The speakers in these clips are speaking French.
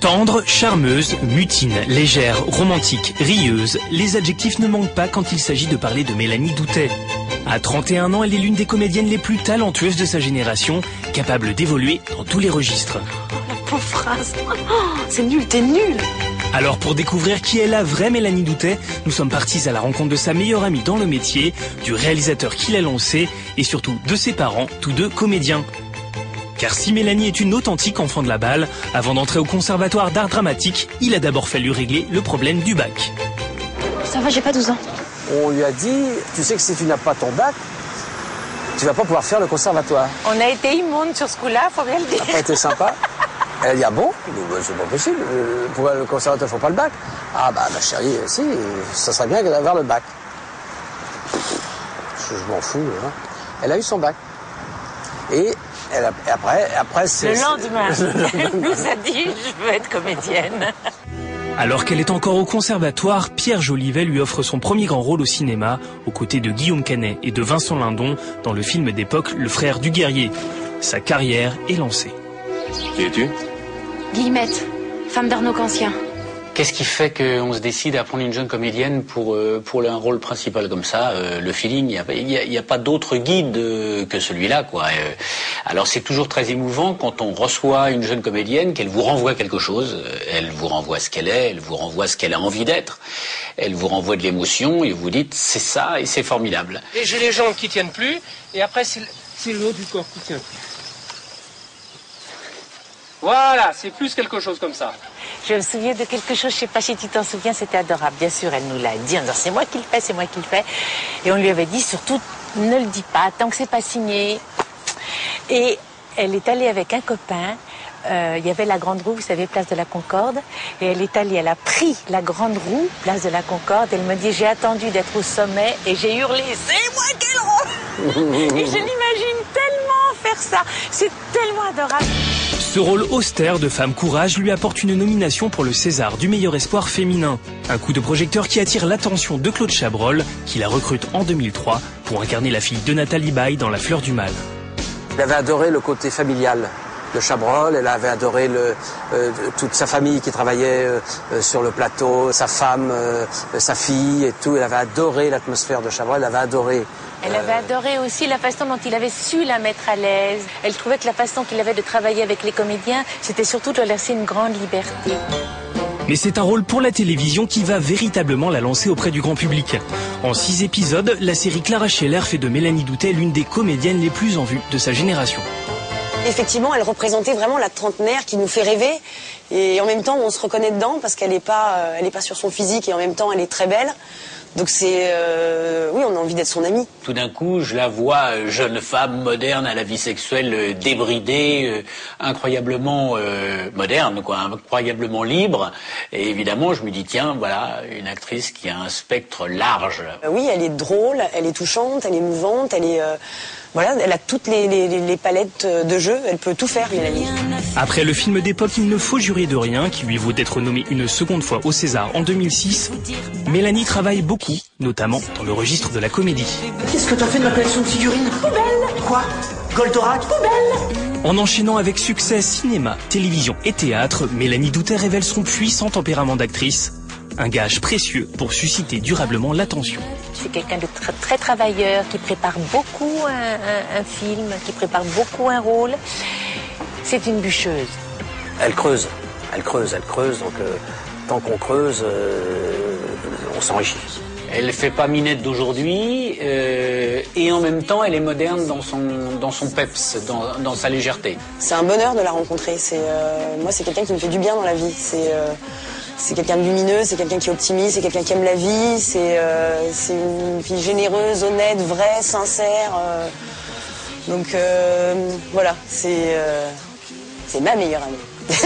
Tendre, charmeuse, mutine, légère, romantique, rieuse, les adjectifs ne manquent pas quand il s'agit de parler de Mélanie Doutet. À 31 ans, elle est l'une des comédiennes les plus talentueuses de sa génération, capable d'évoluer dans tous les registres. Oh, la pauvre phrase. Oh, c'est nul, t'es nul. Alors pour découvrir qui est la vraie Mélanie Doutet, nous sommes partis à la rencontre de sa meilleure amie dans le métier, du réalisateur qui l'a lancé et surtout de ses parents, tous deux comédiens. Car si Mélanie est une authentique enfant de la balle, avant d'entrer au conservatoire d'art dramatique, il a d'abord fallu régler le problème du bac. Ça va, j'ai pas 12 ans. On lui a dit, tu sais que si tu n'as pas ton bac, tu vas pas pouvoir faire le conservatoire. On a été immonde sur ce coup-là, faut bien le dire. Ça n'a pas été sympa. Elle a dit, ah bon? C'est pas possible, pour le conservatoire, il ne faut pas le bac. Ah bah ma chérie, si, ça serait bien d'avoir le bac. Je m'en fous, hein. Elle a eu son bac. Et après c'est... Le lendemain, elle nous a dit, je veux être comédienne. Alors qu'elle est encore au conservatoire, Pierre Jolivet lui offre son premier grand rôle au cinéma, aux côtés de Guillaume Canet et de Vincent Lindon, dans le film d'époque Le Frère du Guerrier. Sa carrière est lancée. Qui es-tu? Guillemette, femme d'Arnaud Cancien. Qu'est-ce qui fait qu'on se décide à prendre une jeune comédienne pour un rôle principal comme ça? Le feeling, il y a pas d'autre guide que celui-là, quoi. Alors c'est toujours très émouvant quand on reçoit une jeune comédienne, qu'elle vous renvoie quelque chose. Elle vous renvoie ce qu'elle est, elle vous renvoie ce qu'elle a envie d'être. Elle vous renvoie de l'émotion et vous dites c'est ça et c'est formidable. Et j'ai les jambes qui tiennent plus et après c'est le haut du corps qui tient plus. Voilà, c'est plus quelque chose comme ça. Je me souviens de quelque chose, je sais pas si tu t'en souviens, c'était adorable. Bien sûr, elle nous l'a dit en disant c'est moi qui le fais, c'est moi qui le fais. Et on lui avait dit surtout ne le dis pas tant que c'est pas signé. Et elle est allée avec un copain. Il y avait la Grande Roue, vous savez, place de la Concorde. Et elle est allée, elle a pris la Grande Roue, place de la Concorde. Elle me dit j'ai attendu d'être au sommet et j'ai hurlé c'est moi qui le roule. Et je l'imagine tellement faire ça. C'est tellement adorable. Ce rôle austère de femme courage lui apporte une nomination pour le César du meilleur espoir féminin. Un coup de projecteur qui attire l'attention de Claude Chabrol, qui la recrute en 2003 pour incarner la fille de Nathalie Baye dans La Fleur du Mal. Elle avait adoré le côté familial de Chabrol, elle avait adoré toute sa famille qui travaillait sur le plateau, sa femme, sa fille et tout. Elle avait adoré l'atmosphère de Chabrol, elle avait adoré. Elle avait adoré aussi la façon dont il avait su la mettre à l'aise. Elle trouvait que la façon qu'il avait de travailler avec les comédiens, c'était surtout de leur laisser une grande liberté. Mais c'est un rôle pour la télévision qui va véritablement la lancer auprès du grand public. En 6 épisodes, la série Clara Scheller fait de Mélanie Doutet l'une des comédiennes les plus en vue de sa génération. Effectivement, elle représentait vraiment la trentenaire qui nous fait rêver. Et en même temps, on se reconnaît dedans parce qu'elle n'est pas sur son physique et en même temps, elle est très belle. Donc c'est... oui, on a envie d'être son amie. Tout d'un coup, je la vois jeune femme moderne à la vie sexuelle débridée, incroyablement moderne, quoi, incroyablement libre. Et évidemment, je me dis, tiens, voilà, une actrice qui a un spectre large. Oui, elle est drôle, elle est touchante, elle est mouvante, elle est... Voilà, elle a toutes les palettes de jeu, elle peut tout faire, Mélanie. Après le film d'époque Il ne faut jurer de rien, qui lui vaut d'être nommée une seconde fois au César en 2006, Mélanie travaille beaucoup, notamment dans le registre de la comédie. Qu'est-ce que t'as fait de ma collection de figurines? Poubelle. Quoi? Goldorak? Poubelle. En enchaînant avec succès cinéma, télévision et théâtre, Mélanie Doutet révèle son puissant tempérament d'actrice, un gage précieux pour susciter durablement l'attention. C'est quelqu'un de très travailleur, qui prépare beaucoup un film, qui prépare beaucoup un rôle. C'est une bûcheuse. Elle creuse, donc tant qu'on creuse, on s'enrichit. Elle fait pas minette d'aujourd'hui et en même temps elle est moderne dans son peps, dans sa légèreté. C'est un bonheur de la rencontrer. Moi c'est quelqu'un qui me fait du bien dans la vie. C'est quelqu'un de lumineux, c'est quelqu'un qui est optimiste, c'est quelqu'un qui aime la vie, c'est une fille généreuse, honnête, vraie, sincère. Donc voilà, c'est ma meilleure amie.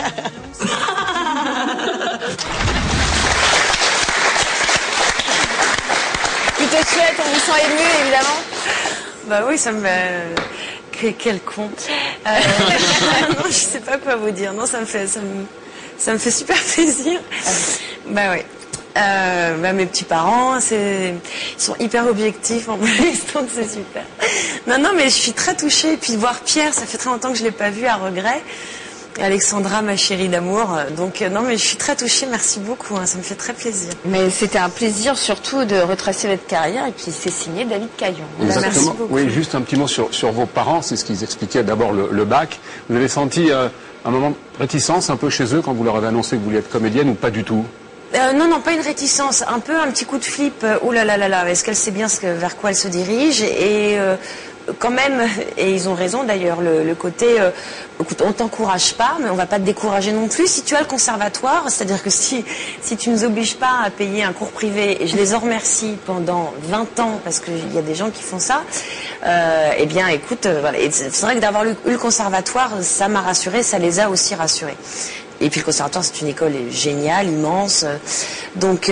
Plutôt chouette, on vous sent ému évidemment. Bah oui, ça me fait... Quel con. Non, je sais pas quoi vous dire. Non, ça me fait super plaisir. Bah oui. Mes petits parents, ils sont hyper objectifs en plus, donc c'est super. Non, mais je suis très touchée. Et puis de voir Pierre, ça fait très longtemps que je l'ai pas vu, à regret. Alexandra, ma chérie d'amour. Donc non, mais je suis très touchée. Merci beaucoup. Hein, ça me fait très plaisir. Mais c'était un plaisir surtout de retracer votre carrière. Et puis c'est signé David Caillon. Exactement. Merci beaucoup. Oui, juste un petit mot sur vos parents. C'est ce qu'ils expliquaient d'abord le bac. Vous avez senti un moment de réticence un peu chez eux quand vous leur avez annoncé que vous vouliez être comédienne ou pas du tout? Non, pas une réticence, un petit coup de flip. Oh là là là là, est-ce qu'elle sait bien vers quoi elle se dirige? Et quand même, et ils ont raison d'ailleurs, le côté, écoute, on t'encourage pas, mais on va pas te décourager non plus. Si tu as le conservatoire, c'est-à-dire que si tu nous obliges pas à payer un cours privé, et je les en remercie pendant 20 ans, parce qu'il y a des gens qui font ça, eh bien écoute, voilà. Et c'est vrai que d'avoir eu le conservatoire, ça m'a rassurée, ça les a aussi rassurés. Et puis le conservatoire, c'est une école géniale, immense. Donc,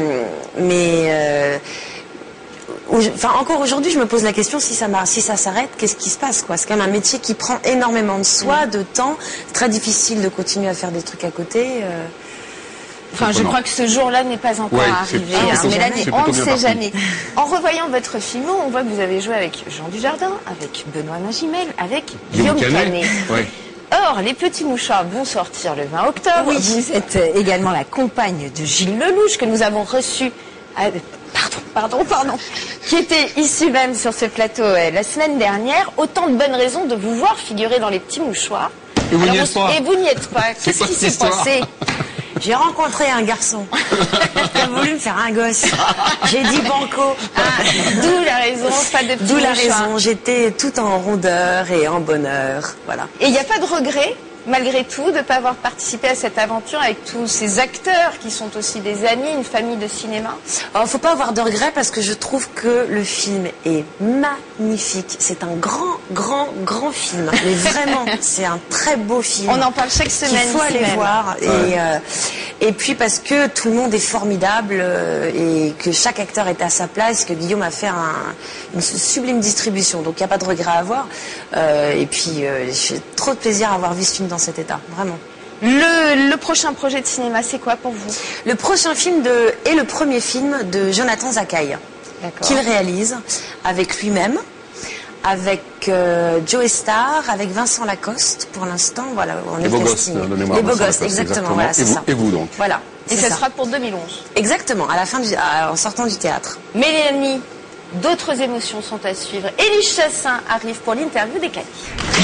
encore aujourd'hui, je me pose la question si ça s'arrête, qu'est-ce qui se passe, quoi? C'est quand même un métier qui prend énormément de soi, de temps. C'est très difficile de continuer à faire des trucs à côté. Enfin, je crois que ce jour-là n'est pas encore arrivé. Mélanie, on ne sait jamais. En revoyant votre film, on voit que vous avez joué avec Jean Dujardin, avec Benoît Magimel, avec Guillaume Canet. Oui. Or, les petits mouchoirs vont sortir le 20 octobre. Oui. Vous êtes également la compagne de Gilles Lelouch, que nous avons reçu... Pardon, qui était ici même sur ce plateau la semaine dernière. Autant de bonnes raisons de vous voir figurer dans les petits mouchoirs. Et vous n'y êtes pas. Et vous n'y êtes pas. Qu'est-ce qui s'est passé? J'ai rencontré un garçon qui a voulu me faire un gosse. J'ai dit banco. D'où la raison, pas de petits D'où la mouchoirs. raison. J'étais tout en rondeur et en bonheur. Voilà. Et il n'y a pas de regret, malgré tout, de ne pas avoir participé à cette aventure avec tous ces acteurs qui sont aussi des amis, une famille de cinéma? Alors, faut pas avoir de regrets parce que je trouve que le film est magnifique. C'est un grand film. Mais vraiment, c'est un très beau film. On en parle chaque semaine. Il faut aller voir. Ouais. Et puis parce que tout le monde est formidable et que chaque acteur est à sa place, que Guillaume a fait une sublime distribution. Donc il n'y a pas de regret à avoir. Et puis j'ai trop de plaisir à avoir vu ce film dans cet état, vraiment. Le prochain projet de cinéma, c'est quoi pour vous? Le prochain film est le premier film de Jonathan Zakaï, qu'il réalise avec lui-même, avec Joe Star, avec Vincent Lacoste. Pour l'instant, voilà, on est casting. Les beaux gosses, exactement. Voilà, c'est ça. Et vous donc? Voilà. Et ça sera pour 2011. Exactement, en sortant du théâtre. Mélanie, d'autres émotions sont à suivre. Élie Chassin arrive pour l'interview des Cali.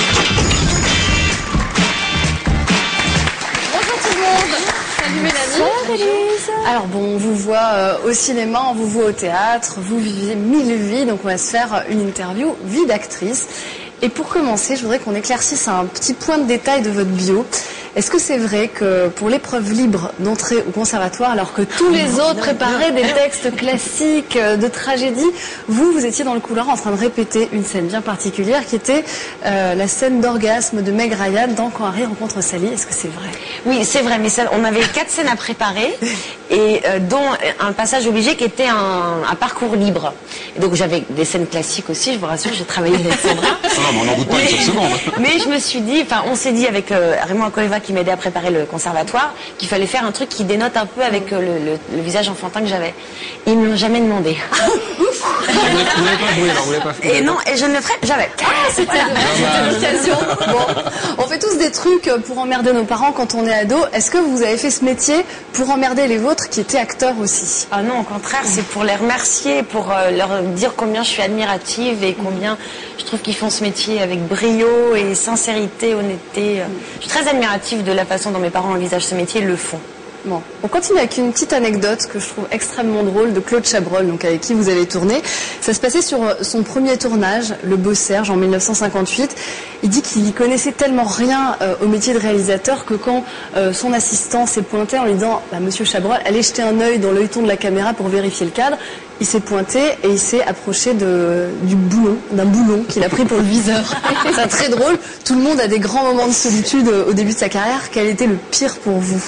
Salut Mélanie. Alors bon, on vous voit au cinéma, on vous voit au théâtre, vous vivez 1000 vies, donc on va se faire une interview vie d'actrice. Et pour commencer, je voudrais qu'on éclaircisse un petit point de détail de votre bio. Est-ce que c'est vrai que pour l'épreuve libre d'entrée au conservatoire, alors que tous les autres préparaient des textes classiques de tragédie, vous étiez dans le couloir en train de répéter une scène bien particulière qui était la scène d'orgasme de Meg Ryan dans Quand Harry rencontre Sally. Est-ce que c'est vrai? Oui, c'est vrai, mais on avait 4 scènes à préparer et dont un passage obligé qui était un parcours libre. Et donc j'avais des scènes classiques aussi, je vous rassure, j'ai travaillé avec Sandra. Non, mais on n'en doute pas une seconde. Mais je me suis dit, on s'est dit avec Raymond Akoleva qui m'aidait à préparer le conservatoire, qu'il fallait faire un truc qui dénote un peu avec le visage enfantin que j'avais. Ils ne me l'ont jamais demandé. Vous n'avez pas joué, alors vous l'avez pas fait. Et non, et je ne le ferai jamais. C'était l'occasion. Bon, on fait tous des trucs pour emmerder nos parents quand on est ado. Est-ce que vous avez fait ce métier pour emmerder les vôtres qui étaient acteurs aussi? Ah non, au contraire, c'est pour les remercier, pour leur dire combien je suis admirative et combien je trouve qu'ils font ce métier avec brio et sincérité, honnêteté. Je suis très admirative de la façon dont mes parents envisagent ce métier et le font. Bon, on continue avec une petite anecdote que je trouve extrêmement drôle de Claude Chabrol, donc avec qui vous avez tourné. Ça se passait sur son premier tournage, Le Beau Serge, en 1958. Il dit qu'il y connaissait tellement rien au métier de réalisateur que quand son assistant s'est pointé en lui disant Monsieur Chabrol, allez jeter un œil dans l'œilleton de la caméra pour vérifier le cadre, il s'est pointé et il s'est approché d'un boulon qu'il a pris pour le viseur. C'est très drôle. Tout le monde a des grands moments de solitude au début de sa carrière. Quel était le pire pour vous?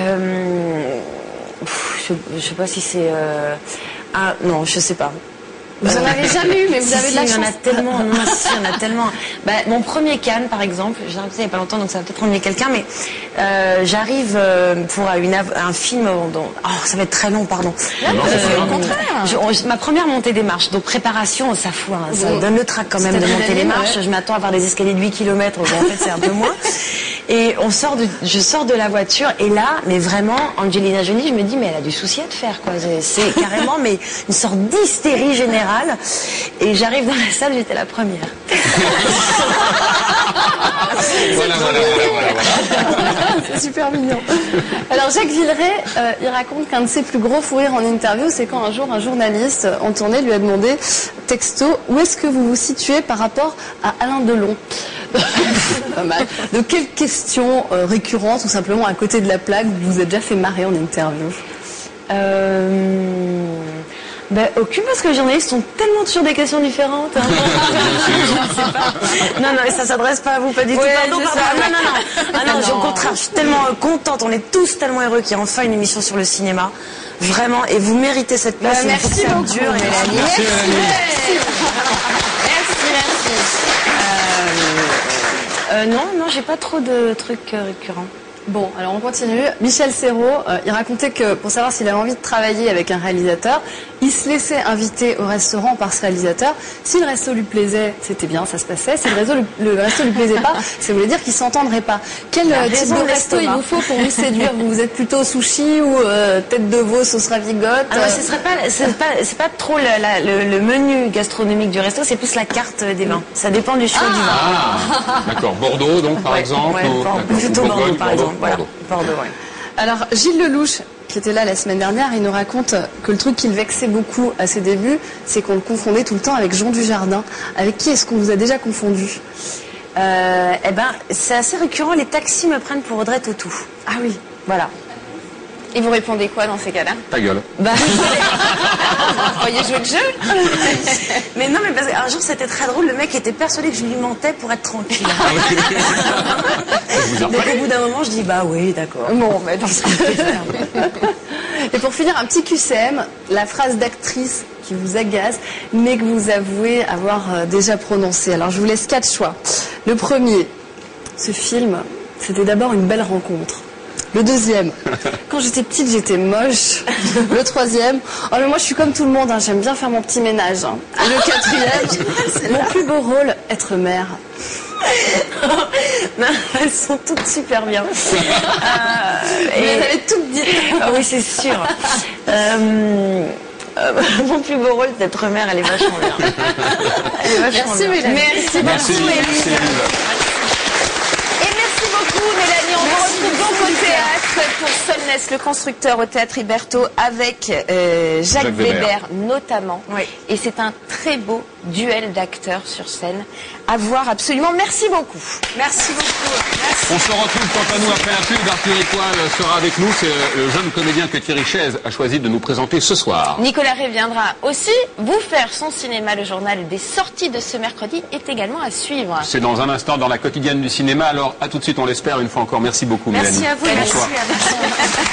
Je sais pas si c'est... non, je sais pas. Vous en avez jamais eu, mais vous avez de la chance. Il y en a tellement, non, si, il y en a tellement. Bah, mon premier Cannes, par exemple, j'ai arrêté il n'y a pas longtemps, donc ça va peut-être emmener quelqu'un, mais j'arrive pour un film dont... Oh, ça va être très long, pardon. Au contraire. Ma première montée des marches, donc préparation, ça fout, hein, ça donne le trac quand même de monter les marches. Je m'attends à avoir des escaliers de 8 km, bon, en fait c'est un peu moins. Et je sors de la voiture, et là, mais vraiment, Angelina Jolie, je me dis, mais elle a du souci à te faire, quoi. C'est carrément, mais une sorte d'hystérie générale. Et j'arrive dans la salle, j'étais la première. Voilà. C'est super mignon. Alors Jacques Villeray, il raconte qu'un de ses plus gros fous rires en interview, c'est quand un jour un journaliste en tournée lui a demandé, texto, où est-ce que vous vous situez par rapport à Alain Delon? De quelles questions récurrentes ou simplement à côté de la plaque vous vous êtes déjà fait marrer en interview? Ben, aucune, parce que les journalistes sont tellement sur des questions différentes. Hein. Je sais pas. Non, ça s'adresse pas à vous, pas du tout. Pardon. Non, au contraire, je suis tellement contente. On est tous tellement heureux qu'il y ait enfin une émission sur le cinéma. Vraiment, et vous méritez cette place. Merci beaucoup, Mélanie. Merci. Non, j'ai pas trop de trucs récurrents. Bon, alors on continue. Michel Serrault, il racontait que pour savoir s'il avait envie de travailler avec un réalisateur, il se laissait inviter au restaurant par ce réalisateur. Si le resto lui plaisait, c'était bien, ça se passait. Si le resto lui plaisait pas, ça voulait dire qu'il s'entendrait pas. Quel type de resto il vous faut pour vous séduire? Vous êtes plutôt sushi ou tête de veau, sauce ravigote? C'est pas trop le menu gastronomique du resto, c'est plus la carte des vins. Ça dépend du choix du vin. Ah, d'accord. Bordeaux, donc, par exemple. Plutôt Bordeaux, par exemple. Voilà, Bordeaux, ouais. Alors, Gilles Lelouch, qui était là la semaine dernière, il nous raconte que le truc qui le vexait beaucoup à ses débuts, c'est qu'on le confondait tout le temps avec Jean Dujardin. Avec qui est-ce qu'on vous a déjà confondu? C'est assez récurrent, les taxis me prennent pour Audrey Tautou. Ah oui. Voilà. Et vous répondez quoi dans ces cas-là? Ta gueule. Vous voyez jouer le jeu? Mais non, mais parce qu'un jour c'était très drôle, le mec était persuadé que je lui mentais pour être tranquille. Donc au bout d'un moment, je dis bah oui, d'accord. Bon, mais dans ce cas. Et pour finir, un petit QCM, la phrase d'actrice qui vous agace, mais que vous avouez avoir déjà prononcée. Alors je vous laisse 4 choix. Le premier, ce film, c'était d'abord une belle rencontre. Le deuxième, quand j'étais petite, j'étais moche. Le troisième, oh mais moi je suis comme tout le monde, hein, j'aime bien faire mon petit ménage. Hein. Et le quatrième, mon plus beau rôle, être mère. Non, elles sont toutes super bien. Et vous avez toutes dit. Ah oui, c'est sûr. Mon plus beau rôle d'être mère, elle est vachement bien. Merci Mélanie. Merci beaucoup Mélanie. Mélanie, on vous retrouve donc au théâtre pour Solness, le constructeur au théâtre Iberto avec Jacques Weber notamment. Oui. Et c'est un très beau duel d'acteurs sur scène à voir absolument. Merci beaucoup. Merci beaucoup. Merci. On se retrouve quant à nous après la pub. Arthur Étoile sera avec nous. C'est le jeune comédien que Thierry Chaise a choisi de nous présenter ce soir. Nicolas Rey viendra aussi vous faire son cinéma. Le journal des sorties de ce mercredi est également à suivre. C'est dans un instant dans la quotidienne du cinéma. Alors à tout de suite, on l'espère une fois encore. Merci beaucoup Mélanie. Merci à vous. Bonsoir. Merci à vous.